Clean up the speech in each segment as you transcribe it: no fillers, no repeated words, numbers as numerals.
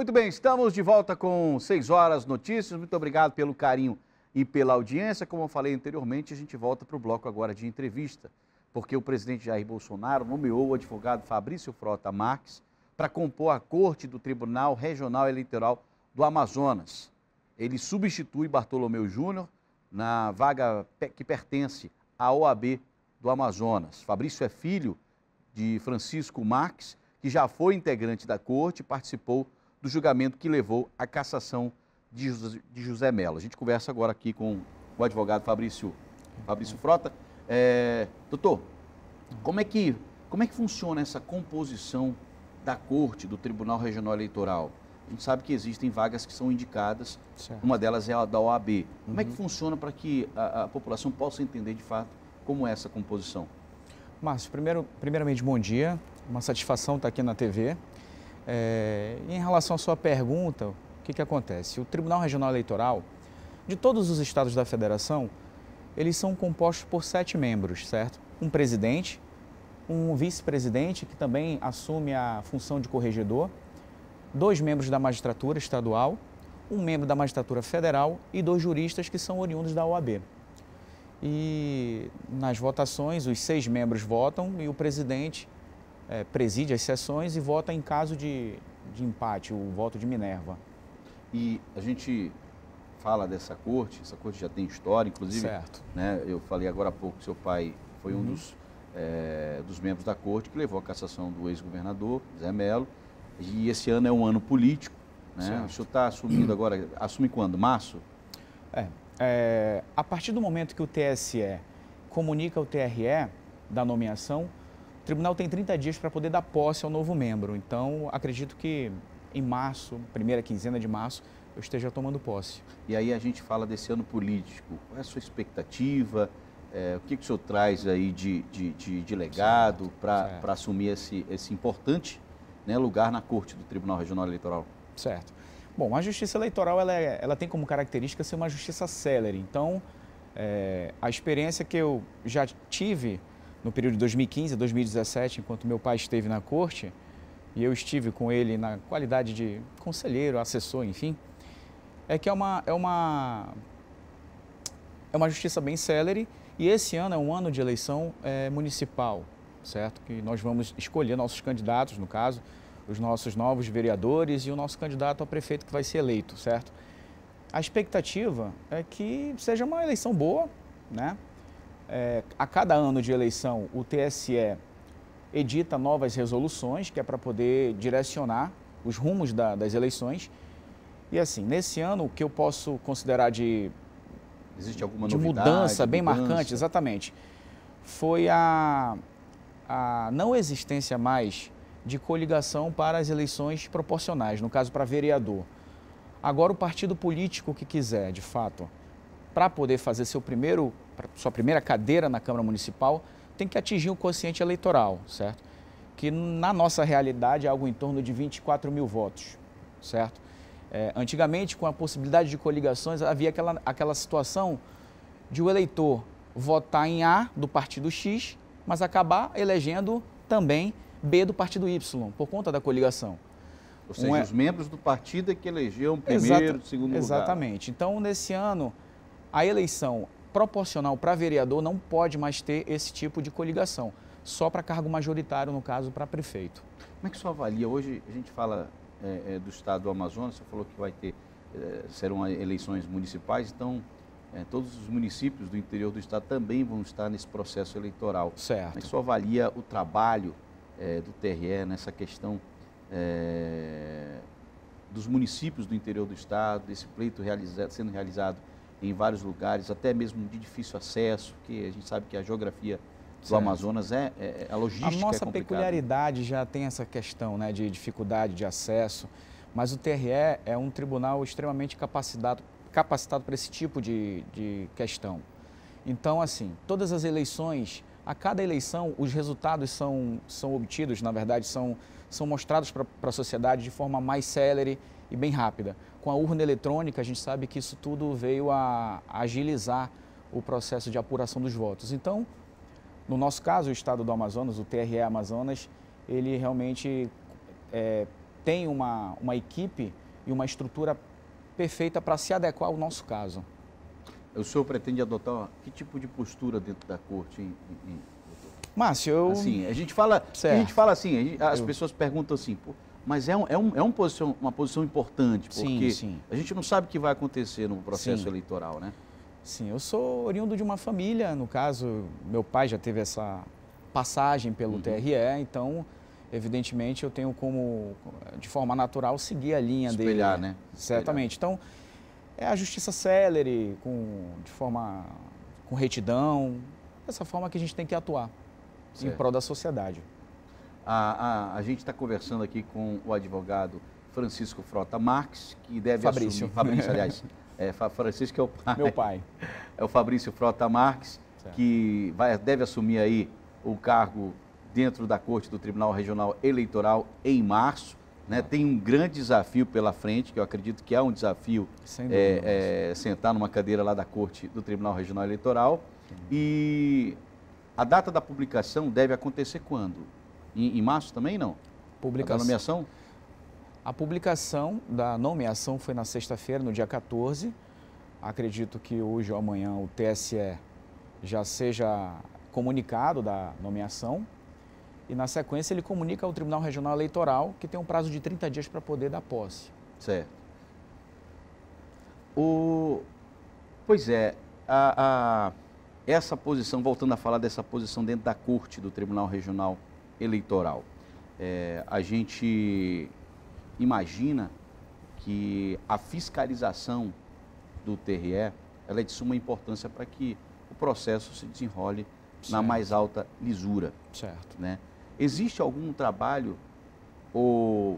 Muito bem, estamos de volta com 6 horas notícias. Muito obrigado pelo carinho e pela audiência. Como eu falei anteriormente, a gente volta para o bloco agora de entrevista, porque o presidente Jair Bolsonaro nomeou o advogado Fabrício Frota Marques para compor a corte do Tribunal Regional Eleitoral do Amazonas. Ele substitui Bartolomeu Júnior na vaga que pertence à OAB do Amazonas. Fabrício é filho de Francisco Marques, que já foi integrante da corte e participou do julgamento que levou à cassação de José Mello. A gente conversa agora aqui com o advogado Fabrício Frota. Doutor, como é que funciona essa composição da corte do Tribunal Regional Eleitoral? A gente sabe que existem vagas que são indicadas, certo. Uma delas é a da OAB. Como é que funciona para que a população possa entender de fato como é essa composição? Márcio, primeiramente, bom dia. Uma satisfação estar aqui na TV. Em relação à sua pergunta, o que acontece? O Tribunal Regional Eleitoral, de todos os estados da federação, eles são compostos por 7 membros, certo? Um presidente, um vice-presidente, que também assume a função de corregedor, 2 membros da magistratura estadual, um membro da magistratura federal e 2 juristas que são oriundos da OAB. E nas votações, os 6 membros votam e o presidente preside as sessões e vota em caso de empate, o voto de Minerva. E a gente fala dessa corte, essa corte já tem história, inclusive, certo. Né, eu falei agora há pouco que seu pai foi um dos membros da corte que levou à cassação do ex-governador, Zé Mello, e esse ano é um ano político, né? O senhor está assumindo agora, assume quando? Março? A partir do momento que o TSE comunica ao TRE da nomeação, o tribunal tem 30 dias para poder dar posse ao novo membro. Então, acredito que em março, primeira quinzena de março, eu esteja tomando posse. E aí a gente fala desse ano político. Qual é a sua expectativa? O que o senhor traz aí de legado para assumir esse importante, né, lugar na corte do Tribunal Regional Eleitoral? Certo. Bom, a justiça eleitoral ela tem como característica ser uma justiça célere. Então, a experiência que eu já tive no período de 2015 a 2017, enquanto meu pai esteve na corte, e eu estive com ele na qualidade de conselheiro, assessor, enfim, é que é uma justiça bem célere, e esse ano é um ano de eleição municipal, certo? Que nós vamos escolher nossos candidatos, no caso, os nossos novos vereadores e o nosso candidato a prefeito que vai ser eleito, certo? A expectativa é que seja uma eleição boa, né? A cada ano de eleição, o TSE edita novas resoluções, que é para poder direcionar os rumos das eleições. E assim, nesse ano, o que eu posso considerar Existe alguma de novidade, mudança bem marcante, exatamente, foi a não existência mais de coligação para as eleições proporcionais, no caso para vereador. Agora o partido político que quiser, de fato, para poder fazer sua primeira cadeira na Câmara Municipal, tem que atingir o quociente eleitoral, certo? Que na nossa realidade é algo em torno de 24 mil votos, certo? Antigamente, com a possibilidade de coligações, havia aquela situação de o eleitor votar em A do partido X, mas acabar elegendo também B do partido Y, por conta da coligação. Ou seja, os membros do partido é que elegeram primeiro, segundo lugar. Exatamente. Então, nesse ano, a eleição proporcional para vereador não pode mais ter esse tipo de coligação, só para cargo majoritário, no caso, para prefeito. Como é que o senhor avalia? Hoje a gente fala do estado do Amazonas, você falou que serão eleições municipais, então todos os municípios do interior do estado também vão estar nesse processo eleitoral. Certo. Como é que o senhor avalia o trabalho do TRE nessa questão dos municípios do interior do estado, desse pleito sendo realizado em vários lugares, até mesmo de difícil acesso, porque a gente sabe que a geografia do Amazonas a logística é complicada. A nossa peculiaridade já tem essa questão, né, de dificuldade de acesso, mas o TRE é um tribunal extremamente capacitado para esse tipo de questão. Então, assim, todas as eleições, a cada eleição, os resultados são obtidos, na verdade, são mostrados para a sociedade de forma mais célere e bem rápida. Com a urna eletrônica, a gente sabe que isso tudo veio a agilizar o processo de apuração dos votos. Então, no nosso caso, o estado do Amazonas, o TRE Amazonas, ele realmente tem uma equipe e uma estrutura perfeita para se adequar ao nosso caso. O senhor pretende adotar que tipo de postura dentro da corte, doutor? Márcio, eu... Assim, a gente fala assim, as pessoas perguntam assim, pô, mas uma posição importante, porque sim. a gente não sabe o que vai acontecer no processo eleitoral, né? Sim, eu sou oriundo de uma família, no caso, meu pai já teve essa passagem pelo TRE, então, evidentemente, eu tenho como, de forma natural, seguir a linha dele. Espelhar, né? Certamente. Então, é a justiça célere, com retidão, dessa forma que a gente tem que atuar em prol da sociedade. A gente está conversando aqui com o advogado Francisco Frota Marques, que deve Fabrício. assumir... Fabrício, aliás. Francisco é o pai. Meu pai. É o Fabrício Frota Marques, certo, que deve assumir aí o cargo dentro da Corte do Tribunal Regional Eleitoral em março. Né? Tem um grande desafio pela frente, que eu acredito que é um desafio sentar numa cadeira lá da Corte do Tribunal Regional Eleitoral. Sim. E a data da publicação deve acontecer quando? Em março também, não? Publicação. Da nomeação? A publicação da nomeação foi na sexta-feira, no dia 14. Acredito que hoje ou amanhã o TSE já seja comunicado da nomeação. E, na sequência, ele comunica ao Tribunal Regional Eleitoral, que tem um prazo de 30 dias para poder dar posse. Certo. Pois é, essa posição, voltando a falar dessa posição dentro da Corte do Tribunal Regional Eleitoral, a gente imagina que a fiscalização do TRE ela é de suma importância para que o processo se desenrole na mais alta lisura. Certo. Né? Existe algum trabalho ou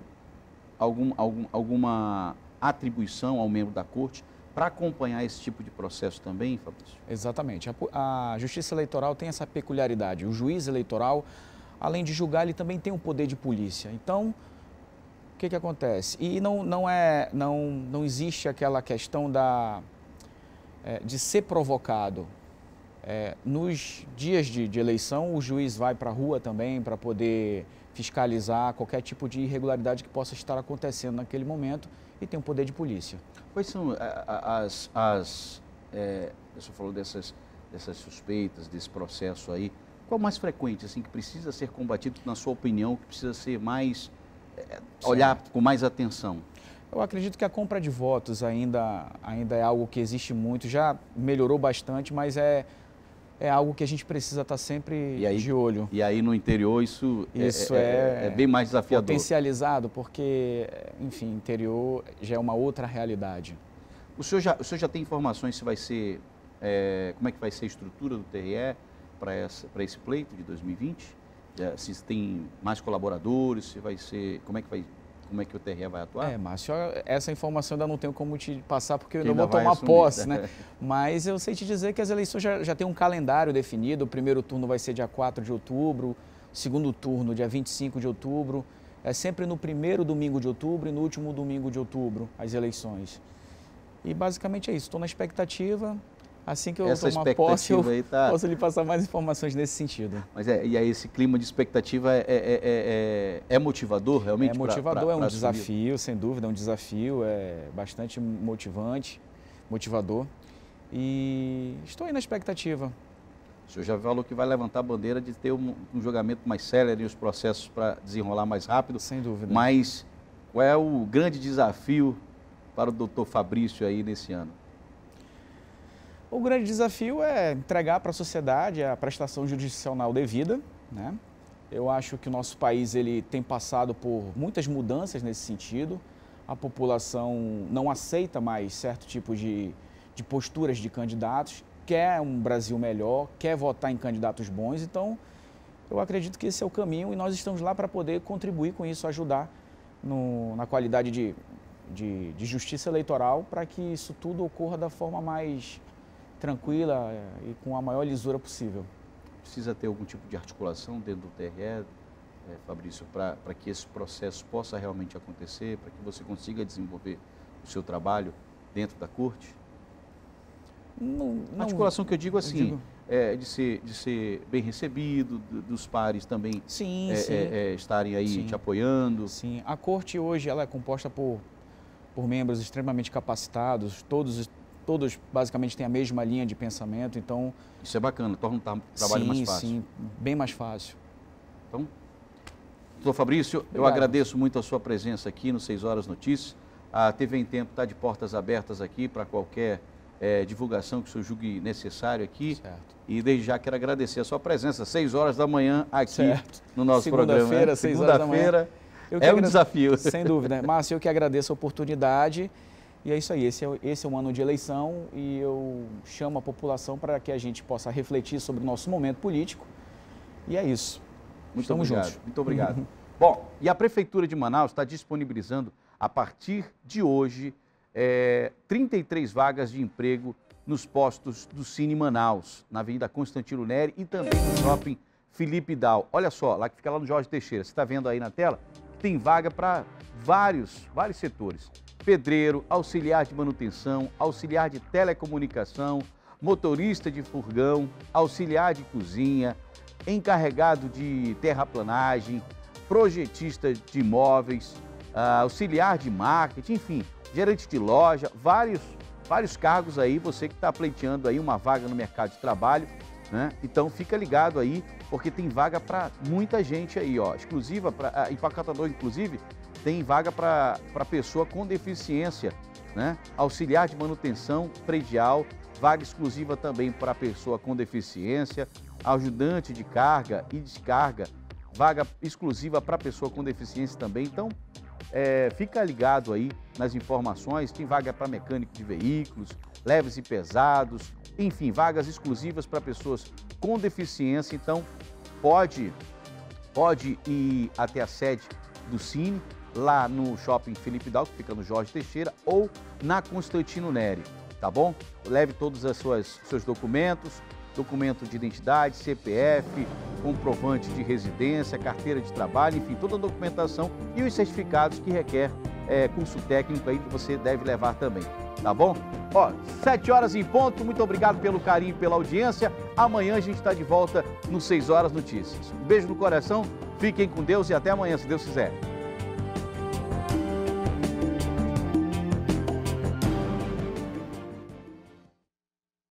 alguma atribuição ao membro da Corte para acompanhar esse tipo de processo também, Fabrício? Exatamente. A Justiça Eleitoral tem essa peculiaridade. O juiz eleitoral, além de julgar, ele também tem um poder de polícia. Então, o que acontece? E não existe aquela questão de ser provocado. Nos dias de eleição, o juiz vai para a rua também para poder fiscalizar qualquer tipo de irregularidade que possa estar acontecendo naquele momento e tem um poder de polícia. Quais são você falou dessas suspeitas, desse processo aí, qual o mais frequente, assim, que precisa ser combatido, na sua opinião, que precisa ser mais, olhar com mais atenção? Eu acredito que a compra de votos ainda é algo que existe muito, já melhorou bastante, mas é algo que a gente precisa estar sempre de olho. E aí no interior isso é bem mais desafiador. Potencializado, porque, enfim, interior já é uma outra realidade. O senhor já tem informações se vai ser, como é que vai ser a estrutura do TRE para esse pleito de 2020? Se tem mais colaboradores, se vai ser, como é que o TRE vai atuar? Márcio, essa informação ainda não tenho como te passar, porque eu ainda vou tomar posse, né? Mas eu sei te dizer que as eleições já tem um calendário definido. O primeiro turno vai ser dia 4 de outubro, o segundo turno dia 25 de outubro. É sempre no primeiro domingo de outubro e no último domingo de outubro as eleições. E basicamente é isso, estou na expectativa. Assim que eu tomar posse, eu posso lhe passar mais informações nesse sentido. Mas e aí esse clima de expectativa é motivador realmente? É motivador, é um desafio, sem dúvida, é um desafio, é bastante motivador. E estou aí na expectativa. O senhor já falou que vai levantar a bandeira de ter um julgamento mais célere e os processos para desenrolar mais rápido. Sem dúvida. Mas qual é o grande desafio para o doutor Fabrício aí nesse ano? O grande desafio é entregar para a sociedade a prestação jurisdicional devida, né? Eu acho que o nosso país ele tem passado por muitas mudanças nesse sentido. A população não aceita mais certo tipo de posturas de candidatos, quer um Brasil melhor, quer votar em candidatos bons. Então, eu acredito que esse é o caminho e nós estamos lá para poder contribuir com isso, ajudar na qualidade de justiça eleitoral para que isso tudo ocorra da forma mais tranquila e com a maior lisura possível. Precisa ter algum tipo de articulação dentro do TRE, Fabrício, para que esse processo possa realmente acontecer, para que você consiga desenvolver o seu trabalho dentro da corte? Não, articulação que eu digo assim, de ser bem recebido, dos pares também Sim, estarem aí te apoiando. Sim, a corte hoje ela é composta por membros extremamente capacitados, todos basicamente têm a mesma linha de pensamento, então... Isso é bacana, torna o trabalho mais fácil. Sim, bem mais fácil. Então, doutor Fabrício, obrigado. Eu agradeço muito a sua presença aqui no 6 Horas Notícias. A TV em Tempo está de portas abertas aqui para qualquer divulgação que o senhor julgue necessário aqui. Certo. E desde já quero agradecer a sua presença, 6 horas da manhã aqui no nosso programa. Segunda-feira, 6 horas da manhã. É um desafio. Sem dúvida. Márcio, eu que agradeço a oportunidade. E é isso aí, esse é um ano de eleição e eu chamo a população para que a gente possa refletir sobre o nosso momento político. E é isso. Estamos juntos. Muito obrigado. Bom, e a Prefeitura de Manaus está disponibilizando, a partir de hoje, 33 vagas de emprego nos postos do Cine Manaus, na Avenida Constantino Neri e também no Shopping Felipe Dal. Olha só, lá que fica lá no Jorge Teixeira, você está vendo aí na tela? Tem vaga para vários setores. Pedreiro, auxiliar de manutenção, auxiliar de telecomunicação, motorista de furgão, auxiliar de cozinha, encarregado de terraplanagem, projetista de imóveis, auxiliar de marketing, enfim, gerente de loja, vários cargos aí, você que está pleiteando aí uma vaga no mercado de trabalho, né? Então fica ligado aí, porque tem vaga para muita gente aí, ó, exclusiva, empacotador inclusive, tem vaga para pessoa com deficiência, né? Auxiliar de manutenção predial, vaga exclusiva também para pessoa com deficiência, ajudante de carga e descarga, vaga exclusiva para pessoa com deficiência também. Então, fica ligado aí nas informações, tem vaga para mecânico de veículos, leves e pesados, enfim, vagas exclusivas para pessoas com deficiência. Então, pode ir até a sede do Cine, lá no Shopping Felipe Dal, que fica no Jorge Teixeira, ou na Constantino Neri, tá bom? Leve todos os seus documentos, documento de identidade, CPF, comprovante de residência, carteira de trabalho, enfim, toda a documentação e os certificados que requer curso técnico aí que você deve levar também, tá bom? Ó, 7 horas em ponto, muito obrigado pelo carinho e pela audiência. Amanhã a gente está de volta no 6 Horas Notícias. Um beijo no coração, fiquem com Deus e até amanhã, se Deus quiser.